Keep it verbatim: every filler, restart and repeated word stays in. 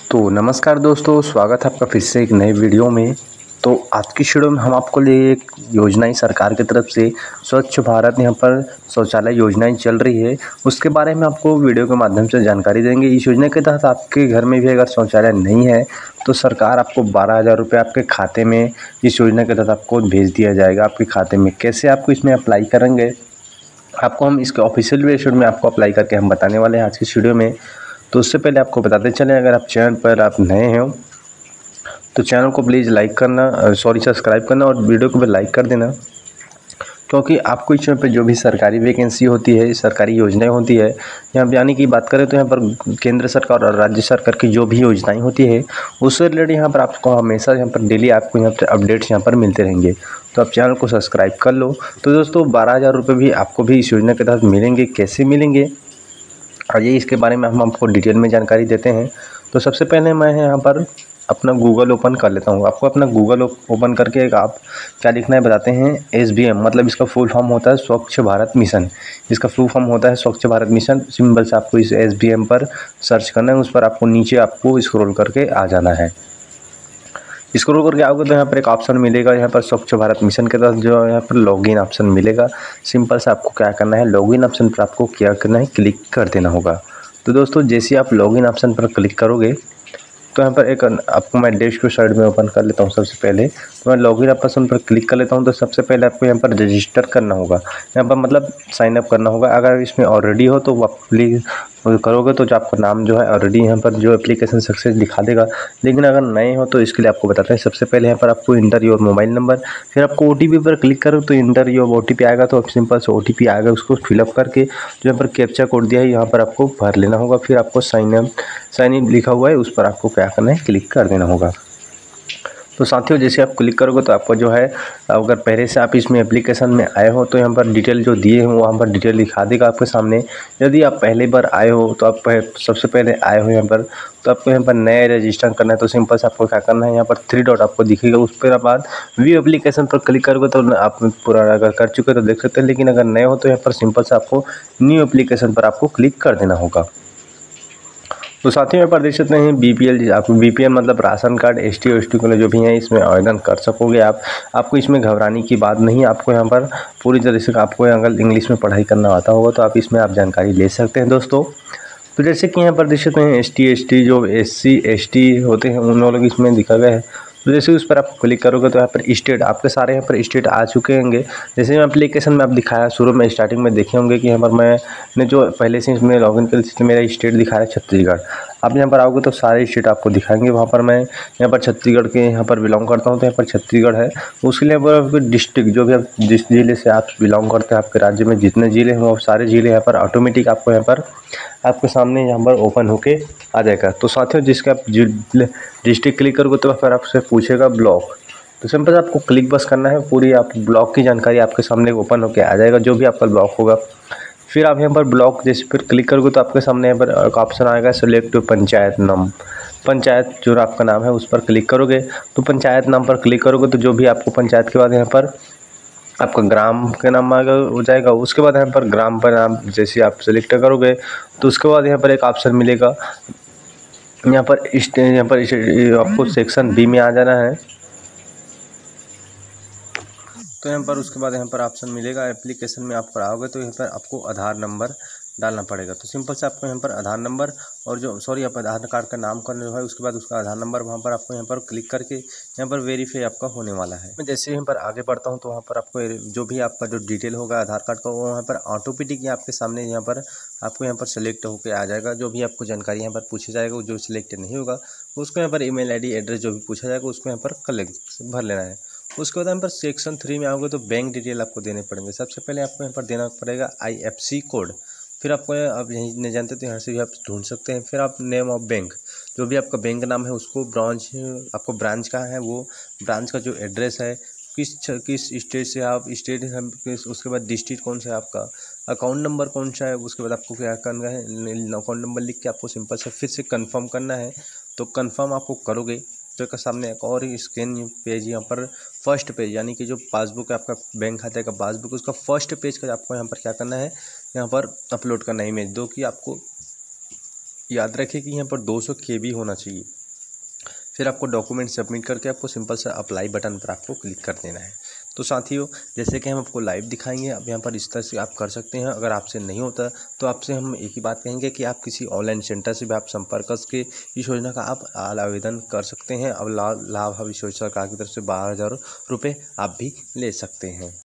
तो नमस्कार दोस्तों, स्वागत है आपका फिर से एक नए वीडियो में। तो आज की वीडियो में हम आपको लिए एक योजनाएं सरकार की तरफ से स्वच्छ भारत यहाँ पर शौचालय योजनाएं चल रही है, उसके बारे में आपको वीडियो के माध्यम से जानकारी देंगे। इस योजना के तहत आपके घर में भी अगर शौचालय नहीं है तो सरकार आपको बारह हज़ार रुपये आपके खाते में इस योजना के तहत आपको भेज दिया जाएगा आपके खाते में। कैसे आपको इसमें अप्लाई करेंगे आपको हम इसके ऑफिशियल वेबसाइट में आपको अप्लाई करके हम बताने वाले हैं आज की वीडियो में। तो उससे पहले आपको बताते चलें, अगर आप चैनल पर आप नए हैं तो चैनल को प्लीज़ लाइक करना, सॉरी सब्सक्राइब करना और वीडियो को भी लाइक कर देना, क्योंकि आपको इस पे जो भी सरकारी वैकेंसी होती है, सरकारी योजनाएं होती है, यहाँ पे यानी कि बात करें तो यहाँ पर केंद्र सरकार और राज्य सरकार की जो भी योजनाएं होती है उससे रिलेटेड यहाँ पर आपको हमेशा यहाँ पर डेली आपको यहाँ पर अपडेट्स यहाँ पर मिलते रहेंगे। तो आप चैनल को सब्सक्राइब कर लो। तो दोस्तों बारह हज़ार रुपये भी आपको भी इस योजना के तहत मिलेंगे। कैसे मिलेंगे और ये इसके बारे में हम आपको डिटेल में जानकारी देते हैं। तो सबसे पहले मैं यहाँ पर अपना गूगल ओपन कर लेता हूँ। आपको अपना गूगल ओपन करके एक आप क्या लिखना है बताते हैं। एस बी एम मतलब इसका फुल फॉर्म होता है स्वच्छ भारत मिशन। इसका फुल फॉर्म होता है स्वच्छ भारत मिशन। सिंबल से आपको इस एस बी एम पर सर्च करना है, उस पर आपको नीचे आपको स्क्रॉल करके आ जाना है। स्क्रॉल करके आओगे तो यहाँ पर एक ऑप्शन मिलेगा, यहाँ पर स्वच्छ भारत मिशन के तहत जो यहाँ पर लॉगिन ऑप्शन मिलेगा। सिंपल से आपको क्या करना है, लॉगिन ऑप्शन पर आपको क्या करना है, क्लिक कर देना होगा। तो दोस्तों जैसे आप लॉगिन ऑप्शन पर क्लिक करोगे तो यहाँ पर एक आपको मैं डैशबोर्ड साइड में ओपन कर लेता हूँ। सबसे पहले तो मैं लॉगिन ऑप्शन पर क्लिक कर लेता हूँ। तो सबसे पहले आपको यहाँ पर रजिस्टर करना होगा, यहाँ पर मतलब साइन अप करना होगा। अगर इसमें ऑलरेडी हो तो आप प्लीज़ करोगे तो जो आपका नाम जो है ऑलरेडी यहाँ पर जो एप्लीकेशन सक्सेस दिखा देगा। लेकिन अगर नए हो तो इसके लिए आपको बताते हैं। सबसे पहले यहाँ पर आपको इंटर योर मोबाइल नंबर, फिर आपको ओ टी पी पर क्लिक करो तो enter your O T P आएगा। तो सिंपल से ओ टी पी आएगा, उसको फिलअप करके जो यहाँ पर कैप्चा कोड दिया है यहाँ पर आपको भर लेना होगा। फिर आपको साइन अप साइन इन लिखा हुआ है, उस पर आपको क्या करना है, क्लिक कर देना होगा। तो साथियों जैसे आप क्लिक करोगे तो आपको जो है, अगर पहले से आप इसमें एप्लीकेशन में आए हो तो यहाँ पर डिटेल जो दिए हैं वहाँ पर डिटेल दिखा देगा आपके सामने। यदि आप पहली बार आए हो तो आप सबसे पहले आए हो यहाँ पर तो आपको यहाँ पर नया रजिस्टर करना है। तो सिंपल से आपको क्या करना है, यहाँ पर थ्री डॉट आपको दिखेगा, उस पर बाद व्यू एप्लीकेशन पर क्लिक करोगे तो आप पूरा अगर कर चुके तो देख सकते हैं। लेकिन अगर नए हो तो यहाँ पर सिंपल से आपको न्यू एप्लीकेशन पर आपको क्लिक कर देना होगा। तो साथियों यहाँ पर देख सकते हैं बी पी एल, आपको बी पी एल मतलब ration card, S T S T को जो भी हैं इसमें आवेदन कर सकोगे आप। आपको इसमें घबराने की बात नहीं, आपको यहाँ पर पूरी तरह से आपको अगर इंग्लिश में पढ़ाई करना आता होगा तो आप इसमें आप जानकारी ले सकते हैं दोस्तों। तो जैसे कि यहाँ पर देख सकते हैं एस टी एस टी जो एस सी एस टी होते हैं उन लोग इसमें दिखा गया है। तो जैसे उस पर आप क्लिक करोगे तो यहाँ पर स्टेट आपके सारे यहाँ पर स्टेट आ चुके होंगे। जैसे एप्लीकेशन में आप दिखाया शुरू में स्टार्टिंग में देखे होंगे कि यहाँ पर मैंने जो पहले से इसमें लॉगिन कर तो मेरा स्टेट दिखा है छत्तीसगढ़। आप यहाँ पर आओगे तो सारे स्टेट आपको दिखाएंगे। वहाँ पर मैं यहाँ पर छत्तीसगढ़ के यहाँ पर बिलोंग करता हूँ तो यहाँ पर छत्तीसगढ़ है। उसके लिए पर डिस्ट्रिक्ट जो भी आप जिस ज़िले से आप बिलोंग करते हैं, आपके राज्य में जितने ज़िले हैं वो सारे ज़िले यहाँ पर ऑटोमेटिक आपको यहाँ पर आपके सामने यहाँ पर ओपन होके आ जाएगा। तो साथियों जिसका आप डिस्ट्रिक्ट क्लिक करोगे तो फिर आपसे पूछेगा ब्लॉक। तो सिंपल आपको क्लिक बस करना है, पूरी आप ब्लॉक की जानकारी आपके सामने ओपन होके आ जाएगा जो भी आपका ब्लॉक होगा। फिर आप यहाँ पर ब्लॉक जैसे फिर क्लिक करोगे तो आपके सामने यहाँ पर एक ऑप्शन आएगा सेलेक्ट पंचायत नाम। पंचायत जो आपका नाम है उस पर क्लिक करोगे तो पंचायत नाम पर क्लिक करोगे तो जो भी आपको पंचायत के बाद यहाँ पर आपका ग्राम का नाम आएगा हो जाएगा। उसके बाद यहाँ पर ग्राम पर नाम जैसे आप सेलेक्ट करोगे तो उसके बाद यहाँ पर एक ऑप्शन मिलेगा, यहाँ पर इस यहाँ पर आपको सेक्शन बी में आ जाना है। तो यहाँ पर उसके बाद यहाँ पर ऑप्शन मिलेगा एप्लीकेशन में आप आओगे तो यहाँ पर आपको आधार नंबर डालना पड़ेगा। तो सिंपल से आपको यहाँ पर आधार नंबर और जो सॉरी आप आधार कार्ड का नाम करना है उसके बाद उसका आधार नंबर वहाँ पर आपको यहाँ पर क्लिक करके यहाँ पर वेरीफाई आपका होने वाला है। मैं जैसे यहाँ पर आगे बढ़ता हूँ तो वहाँ पर आपको जो भी आपका जो डिटेल होगा आधार कार्ड का वो वहाँ पर ऑटोमेटिक आपके सामने यहाँ पर आपको यहाँ पर सेलेक्ट होकर आ जाएगा। जो भी आपको जानकारी यहाँ पर पूछा जाएगा, जो सिलेक्ट नहीं होगा उसको यहाँ पर ईमेल आईडी एड्रेस जो भी पूछा जाएगा उसको यहाँ पर कलेक्ट भर लेना है। उसके बाद यहाँ पर सेक्शन थ्री में आओगे तो बैंक डिटेल आपको देने पड़ेंगे। सबसे पहले आपको यहाँ पर देना पड़ेगा आई एफ सी कोड। फिर आपको आप यहीं नहीं जानते तो यहाँ से भी आप ढूंढ सकते हैं। फिर आप नेम ऑफ बैंक, जो भी आपका बैंक नाम है उसको, ब्रांच आपको ब्रांच कहाँ है वो ब्रांच का जो एड्रेस है, किस किस स्टेट से आप स्टेट है, उसके बाद डिस्ट्रिक्ट कौन सा है आपका, अकाउंट नंबर कौन सा है, उसके बाद आपको क्या करना है अकाउंट नंबर लिख के आपको सिंपल से फिर से कंफर्म करना है। तो कंफर्म आपको करोगे तो एक सामने एक और स्कैन पेज यहाँ पर फर्स्ट पेज यानी कि जो पासबुक है आपका बैंक खाते का पासबुक, उसका फर्स्ट पेज का आपको यहाँ पर क्या करना है, यहाँ पर अपलोड करना है इमेज दो कि आपको याद रखें कि यहाँ पर दो सौ के बी होना चाहिए। फिर आपको डॉक्यूमेंट सबमिट करके आपको सिंपल सा अप्लाई बटन पर आपको क्लिक कर देना है। तो साथियों, जैसे कि हम आपको लाइव दिखाएंगे, अब यहाँ पर इस तरह से आप कर सकते हैं। अगर आपसे नहीं होता तो आपसे हम एक ही बात कहेंगे कि आप किसी ऑनलाइन सेंटर से भी आप संपर्क करके इस योजना का आप आवेदन कर सकते हैं। अब लाभ लाभ अब इस योजना सरकार की तरफ से बारह हज़ार रुपये आप भी ले सकते हैं।